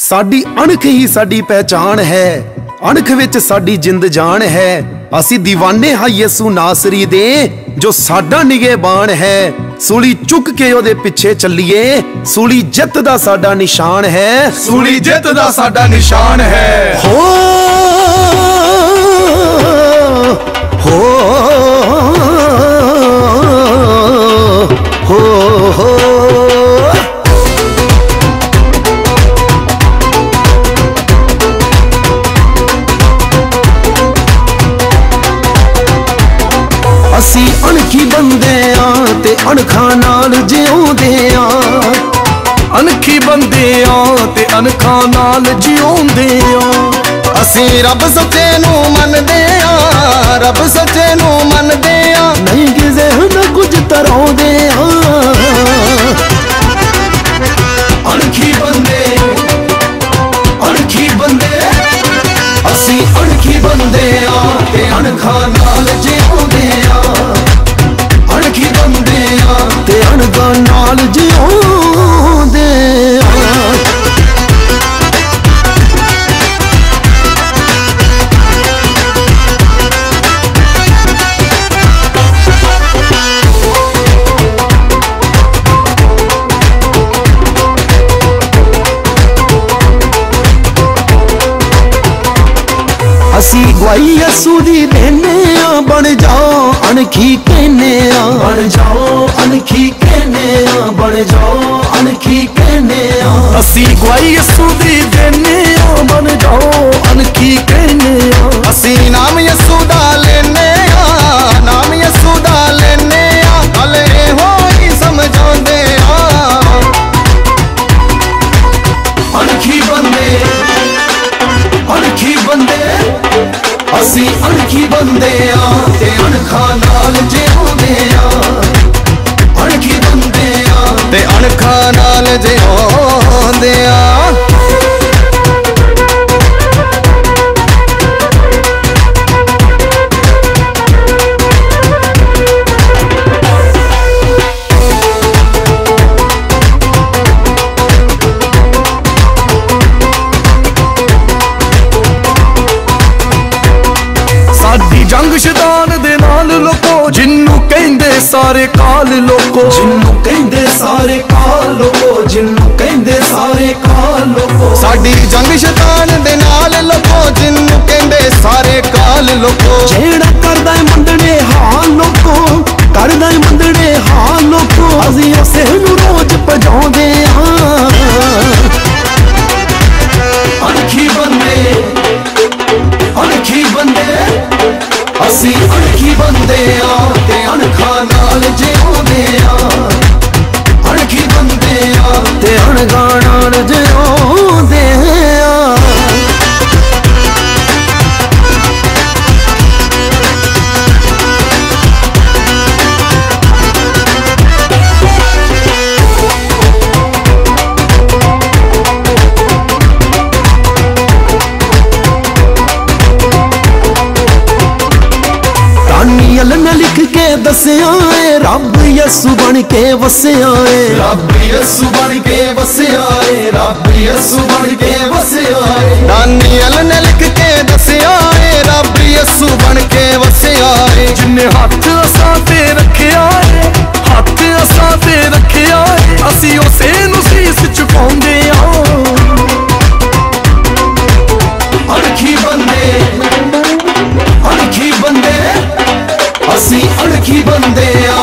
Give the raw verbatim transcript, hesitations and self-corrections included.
साडी अणख ही साडी पहचान है, अणख विच साडी जिंद जान है। असी दीवाने हां यसू नासरी दे जो साडा निगेबान है। सूली चुक के ओदे पिछे चलिए, सूली जित दा साडा निशान है, सूली जित दा साडा निशान है। हो हो हो हो असी अणखी बंदे आ ते अणखां नाल जिउंदे आ, अणखी बंदे आ ते अणखां नाल जिउंदे आ। असी रब सच्चे नूं मनदे आ, रब सच्चे नूं मनदे आ। नहीं किसे न कुछ तराउंदे आ। अणखी बंदे अणखी बंदे असी अणखी बंदे आ ते अणखां नाल जिउंदे आ, अणखी बंदे आ ते अणखां नाल जिउंदे आ। असी गवाई यसू दी देने आ, बन जाओ अणखी कहने आ, बन जाओ अणखी कहने आ, बन जाओ अणखी कहने आ। असी गवाई यसू दी देने आ, बन जाओ अणखी कहने आ। असी नाम यसू दा लेने आ, नाम यसू दा लेने आ। गल इहो ही समझांदे आ। अणखी बंदे अणखी बंदे असी अणखी बंदे आ ते अणखां नाल जिउंदे आ, अणखी बंदे आ ते अणखां नाल जिउंदे आ। जंग शैतान दे नाल लोको, जिन्नू कहंदे सारे काल लोको, जिन्नू कहंदे सारे काल लोको, जिन्नू कहंदे सारे काल लोको। साडी जंग शैतान दे नाल लोको, जिन्नू कहंदे सारे काल लोको। जेड़ा करदा है मंदड़े हाल लोको, करदा है मंदड़े हाल लोको। असी उसे नूं रोज भजाउंदे आ। अणखी बंदे अणखी बंदे असी अणखी बंदे आ ते अणखां नाल जिउंदे आ, अणखी बंदे आ ते अणखां नाल जिउंदे आ। दानियल ने लिख के दसिया है, रब यसू बन के वसिया है, रब यसू बन के वसिया है, रब यसू बन के वसिया है। दानियल ने लिख के दसिया है, रब यसू बन के वसिया है। जिन्ने हथ असां ते रखिया है, हथ असां ते रखिया है। असी उसे नूं सीस झुकाउंदे आ। अणखी बंदे अणखी बंदे असी अणखी बंदे आ